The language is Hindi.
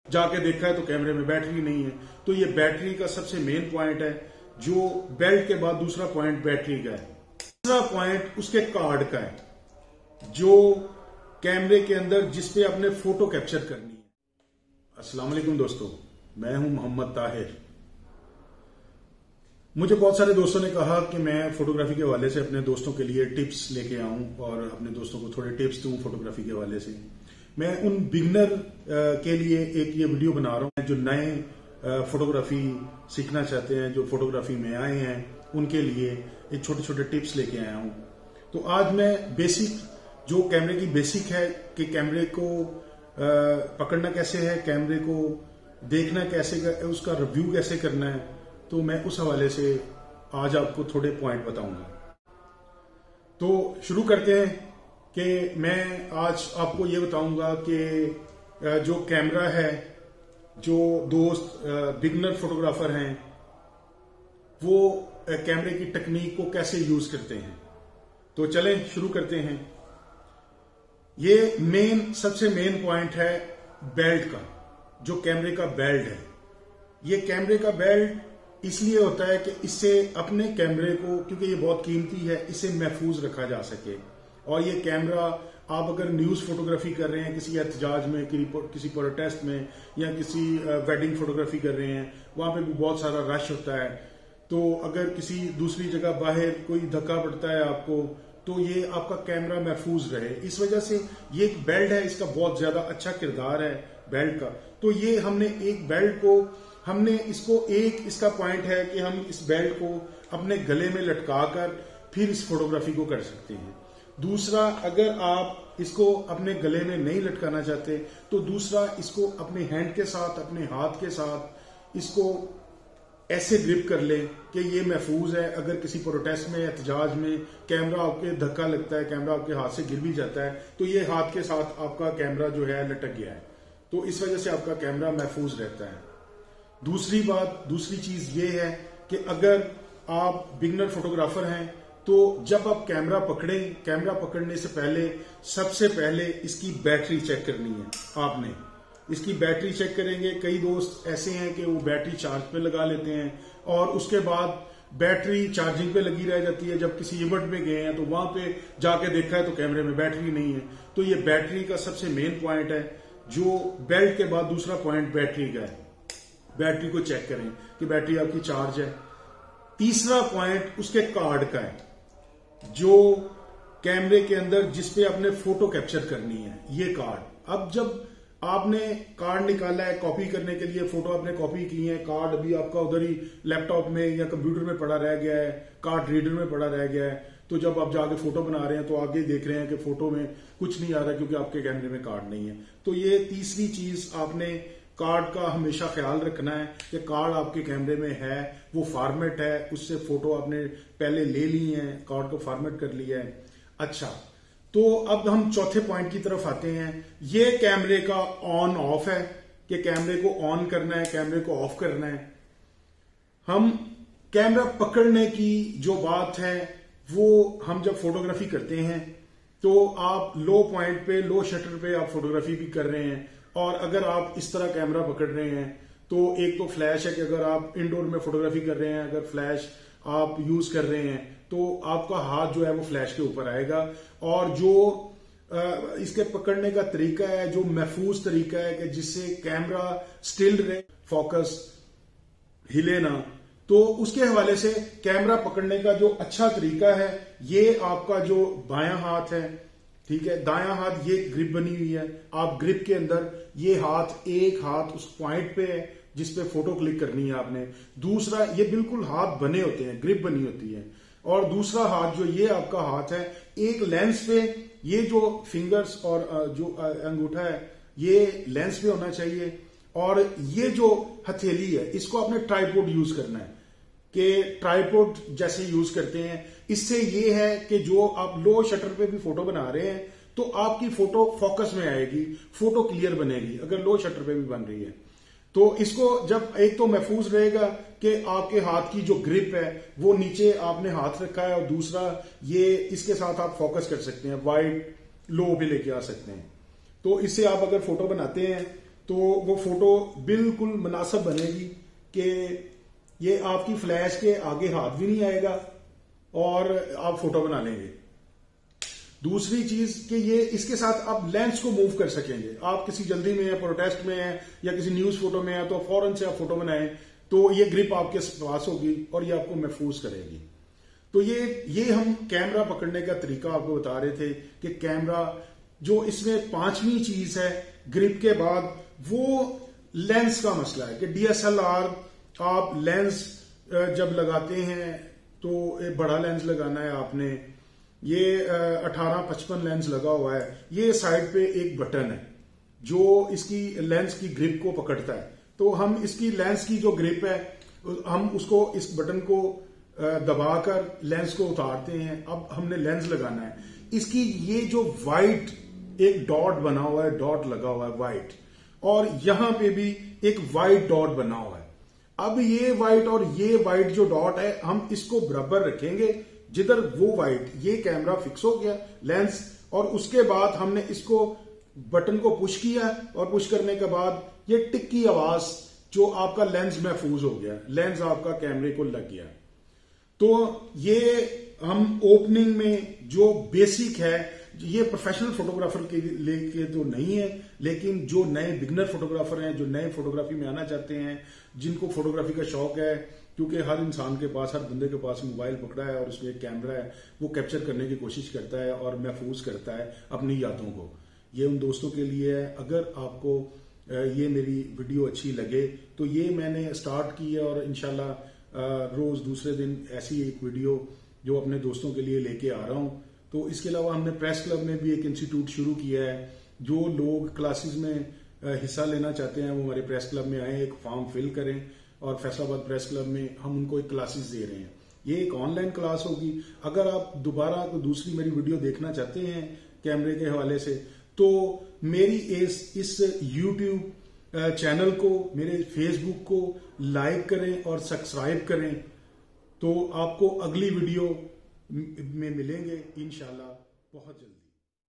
जाके देखा है तो कैमरे में बैटरी नहीं है। तो ये बैटरी का सबसे मेन पॉइंट है। जो बेल्ट के बाद दूसरा पॉइंट बैटरी का है। तीसरा पॉइंट उसके कार्ड का है जो कैमरे के अंदर जिसपे आपने फोटो कैप्चर करनी है। अस्सलाम वालेकुम दोस्तों, मैं हूं मोहम्मद ताहिर। मुझे बहुत सारे दोस्तों ने कहा कि मैं फोटोग्राफी के हवाले से अपने दोस्तों के लिए टिप्स लेके आऊं और अपने दोस्तों को थोड़े टिप्स दूं फोटोग्राफी के हवाले से। मैं उन बिगनर के लिए एक ये वीडियो बना रहा हूं जो नए फोटोग्राफी सीखना चाहते हैं, जो फोटोग्राफी में आए हैं, उनके लिए एक छोटे छोटे टिप्स लेके आया हूं। तो आज मैं बेसिक जो कैमरे की बेसिक है कि कैमरे को पकड़ना कैसे है, कैमरे को देखना कैसे, उसका रिव्यू कैसे करना है, तो मैं उस हवाले से आज आपको थोड़े पॉइंट बताऊंगा। तो शुरू करते हैं कि मैं आज आपको ये बताऊंगा कि जो कैमरा है, जो दोस्त बिगनर फोटोग्राफर हैं वो कैमरे की टेक्निक को कैसे यूज करते हैं। तो चलें शुरू करते हैं। ये सबसे मेन पॉइंट है बेल्ट का। जो कैमरे का बेल्ट है, ये कैमरे का बेल्ट इसलिए होता है कि इससे अपने कैमरे को, क्योंकि ये बहुत कीमती है, इसे महफूज रखा जा सके। और ये कैमरा आप अगर न्यूज फोटोग्राफी कर रहे हैं, किसी एहतजाज में, किसी प्रोटेस्ट में, या किसी वेडिंग फोटोग्राफी कर रहे हैं, वहां पे भी बहुत सारा रश होता है। तो अगर किसी दूसरी जगह बाहर कोई धक्का पड़ता है आपको, तो ये आपका कैमरा महफूज रहे। इस वजह से ये एक बेल्ट है, इसका बहुत ज्यादा अच्छा किरदार है बेल्ट का। तो ये हमने एक बेल्ट को इसका पॉइंट है कि हम इस बेल्ट को अपने गले में लटका कर फिर इस फोटोग्राफी को कर सकते हैं। दूसरा, अगर आप इसको अपने गले में नहीं लटकाना चाहते तो दूसरा, इसको अपने हैंड के साथ, अपने हाथ के साथ इसको ऐसे ग्रिप कर ले कि ये महफूज है। अगर किसी प्रोटेस्ट में, एहतजाज में कैमरा आपके धक्का लगता है, कैमरा आपके हाथ से गिर भी जाता है, तो ये हाथ के साथ आपका कैमरा जो है लटक गया है। तो इस वजह से आपका कैमरा महफूज रहता है। दूसरी चीज ये है कि अगर आप बिगनर फोटोग्राफर हैं तो जब आप कैमरा पकड़ें, कैमरा पकड़ने से पहले सबसे पहले इसकी बैटरी चेक करनी है। आपने इसकी बैटरी चेक करेंगे। कई दोस्त ऐसे हैं कि वो बैटरी चार्ज पे लगा लेते हैं और उसके बाद बैटरी चार्जिंग पे लगी रह जाती है। जब किसी इवेंट में गए हैं तो वहां पे जाके देखा है तो कैमरे में बैटरी नहीं है। तो ये बैटरी का सबसे मेन पॉइंट है। जो बेल्ट के बाद दूसरा पॉइंट बैटरी का है। बैटरी को चेक करें कि बैटरी आपकी चार्ज है। तीसरा पॉइंट उसके कार्ड का है, जो कैमरे के अंदर जिसपे आपने फोटो कैप्चर करनी है, ये कार्ड। अब जब आपने कार्ड निकाला है कॉपी करने के लिए, फोटो आपने कॉपी की है, कार्ड अभी आपका उधर ही लैपटॉप में या कंप्यूटर में पड़ा रह गया है, कार्ड रीडर में पड़ा रह गया है, तो जब आप जाके फोटो बना रहे हैं तो आगे देख रहे हैं कि फोटो में कुछ नहीं आ रहा क्योंकि आपके कैमरे में कार्ड नहीं है। तो ये तीसरी चीज, आपने कार्ड का हमेशा ख्याल रखना है कि कार्ड आपके कैमरे में है, वो फॉर्मेट है, उससे फोटो आपने पहले ले ली है, कार्ड को फॉर्मेट कर लिया है। अच्छा, तो अब हम चौथे पॉइंट की तरफ आते हैं। ये कैमरे का ऑन ऑफ है कि कैमरे को ऑन करना है, कैमरे को ऑफ करना है। हम कैमरा पकड़ने की जो बात है वो हम जब फोटोग्राफी करते हैं तो आप लो पॉइंट पे, लो शटर पे आप फोटोग्राफी भी कर रहे हैं। और अगर आप इस तरह कैमरा पकड़ रहे हैं तो एक तो फ्लैश है कि अगर आप इंडोर में फोटोग्राफी कर रहे हैं, अगर फ्लैश आप यूज कर रहे हैं तो आपका हाथ जो है वो फ्लैश के ऊपर आएगा। और जो इसके पकड़ने का तरीका है, जो महफूज तरीका है कि जिससे कैमरा स्टिल रहे, फोकस हिले ना, तो उसके हवाले से कैमरा पकड़ने का जो अच्छा तरीका है, ये आपका जो बायां हाथ है, ठीक है, दायां हाथ, ये ग्रिप बनी हुई है। आप ग्रिप के अंदर ये हाथ, एक हाथ उस पॉइंट पे है जिसपे फोटो क्लिक करनी है आपने। दूसरा, ये बिल्कुल हाथ बने होते हैं, ग्रिप बनी होती है। और दूसरा हाथ जो ये आपका हाथ है, एक लेंस पे, ये जो फिंगर्स और जो अंगूठा है ये लेंस पे होना चाहिए। और ये जो हथेली है इसको आपने ट्राइपॉड यूज करना है कि ट्राइपॉड जैसे यूज करते हैं। इससे ये है कि जो आप लो शटर पे भी फोटो बना रहे हैं तो आपकी फोटो फोकस में आएगी, फोटो क्लियर बनेगी अगर लो शटर पे भी बन रही है। तो इसको जब एक तो महफूज रहेगा कि आपके हाथ की जो ग्रिप है वो नीचे आपने हाथ रखा है, और दूसरा ये इसके साथ आप फोकस कर सकते हैं, वाइड लो भी लेके आ सकते हैं। तो इससे आप अगर फोटो बनाते हैं तो वो फोटो बिल्कुल मुनासिब बनेगी कि ये आपकी फ्लैश के आगे हाथ भी नहीं आएगा और आप फोटो बना लेंगे। दूसरी चीज कि ये इसके साथ आप लेंस को मूव कर सकेंगे। आप किसी जल्दी में है, प्रोटेस्ट में है या किसी न्यूज फोटो में है तो फौरन से आप फोटो बनाएं तो ये ग्रिप आपके पास होगी और ये आपको महफूज करेगी। तो ये हम कैमरा पकड़ने का तरीका आपको बता रहे थे कि कैमरा जो इसमें पांचवी चीज है ग्रिप के बाद वो लेंस का मसला है कि डीएसएलआर आप लेंस जब लगाते हैं तो एक बड़ा लेंस लगाना है आपने। ये 18-55 लेंस लगा हुआ है। ये साइड पे एक बटन है जो इसकी लेंस की ग्रिप को पकड़ता है। तो हम इसकी लेंस की जो ग्रिप है हम उसको इस बटन को दबाकर लेंस को उतारते हैं। अब हमने लेंस लगाना है। इसकी ये जो वाइट एक डॉट बना हुआ है, डॉट लगा हुआ है वाइट, और यहां पे भी एक वाइट डॉट बना हुआ है। अब ये वाइट और ये वाइट जो डॉट है हम इसको बराबर रखेंगे। जिधर वो वाइट, ये कैमरा फिक्स हो गया लेंस, और उसके बाद हमने इसको बटन को पुश किया और पुश करने के बाद ये टिक की आवाज जो आपका लेंस महफूज हो गया, लेंस आपका कैमरे को लग गया। तो ये हम ओपनिंग में जो बेसिक है, ये प्रोफेशनल फोटोग्राफर के लिए तो नहीं है, लेकिन जो नए बिगनर फोटोग्राफर हैं, जो नए फोटोग्राफी में आना चाहते हैं, जिनको फोटोग्राफी का शौक है, क्योंकि हर इंसान के पास, हर बंदे के पास मोबाइल पकड़ा है और उसमें एक कैमरा है, वो कैप्चर करने की कोशिश करता है और महफूज करता है अपनी यादों को। ये उन दोस्तों के लिए है। अगर आपको ये मेरी वीडियो अच्छी लगे तो ये मैंने स्टार्ट की है और इंशाल्लाह रोज दूसरे दिन ऐसी एक वीडियो जो अपने दोस्तों के लिए लेके आ रहा हूं। तो इसके अलावा हमने प्रेस क्लब में भी एक इंस्टीट्यूट शुरू किया है। जो लोग क्लासेस में हिस्सा लेना चाहते हैं वो हमारे प्रेस क्लब में आए, एक फॉर्म फिल करें और फैसलाबाद प्रेस क्लब में हम उनको एक क्लासेस दे रहे हैं। ये एक ऑनलाइन क्लास होगी। अगर आप दोबारा कोई दूसरी मेरी वीडियो देखना चाहते हैं कैमरे के हवाले से तो मेरी इस YouTube चैनल को, मेरे फेसबुक को लाइक करें और सब्सक्राइब करें, तो आपको अगली वीडियो में मिलेंगे इंशाल्लाह बहुत जल्दी।